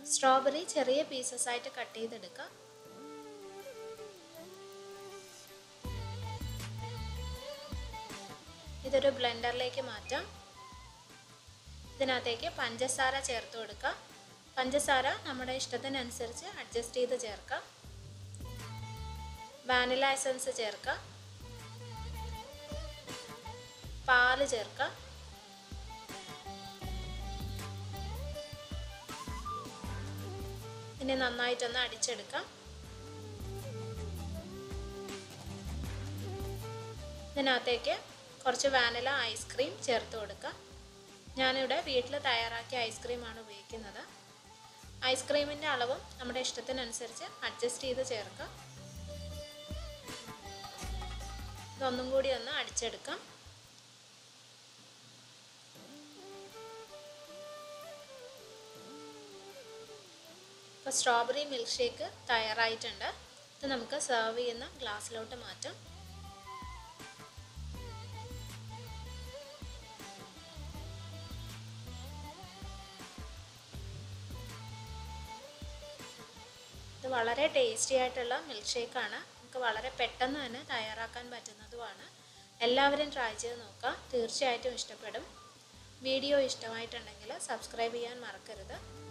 Strawberry ചെറിയ pieces ആയിട്ട് cut ചെയ്തെടുക്കുക. ഇതൊരു ബ്ലെൻഡറിലേക്ക് മാറ്റാം. ഇതിനകത്തേക്ക് പഞ്ചസാര ചേർത്ത് കൊടുക്കുക. പഞ്ചസാര നമ്മുടെ ഇഷ്ടത്തിനനുസരിച്ച് അഡ്ജസ്റ്റ് ചെയ്ത് ചേർക്കാം. വാനില എസൻസ് ചേർക്കുക. പാല് ചേർക്കുക. ഇനി നന്നായിട്ടൊന്ന് അടിച്ചെടുക്കാം. ഇതിനകത്തേക്ക് കുറച്ച് വാനില ഐസ്ക്രീം ചേർത്ത് കൊടുക്കുക. ഞാനിവിടെ വീട്ടിൽ തയ്യാറാക്കിയ ഐസ്ക്രീമാണ് ഉപയോഗിക്കുന്നത്. ഐസ്ക്രീമിൻ്റെ അളവും നമ്മുടെ ഇഷ്ടത്തിനനുസരിച്ച് അഡ്ജസ്റ്റ് ചെയ്ത് ചേർക്കുക. ഇതൊന്നും കൂടി ഒന്ന് അടിച്ചെടുക്കാം. ഇപ്പോൾ സ്ട്രോബെറി മിൽക്ക് ഷേക്ക് തയ്യാറായിട്ടുണ്ട്. ഇത് നമുക്ക് സെർവ് ചെയ്യുന്ന ഗ്ലാസ്സിലോട്ട് മാറ്റാം. ഇത് വളരെ ടേസ്റ്റി ആയിട്ടുള്ള മിൽക്ക് ഷേക്കാണ്. നമുക്ക് വളരെ പെട്ടെന്ന് തന്നെ തയ്യാറാക്കാൻ പറ്റുന്നതുമാണ്. എല്ലാവരും ട്രൈ ചെയ്ത് നോക്കുക. തീർച്ചയായിട്ടും ഇഷ്ടപ്പെടും. വീഡിയോ ഇഷ്ടമായിട്ടുണ്ടെങ്കിൽ സബ്സ്ക്രൈബ് ചെയ്യാൻ മറക്കരുത്.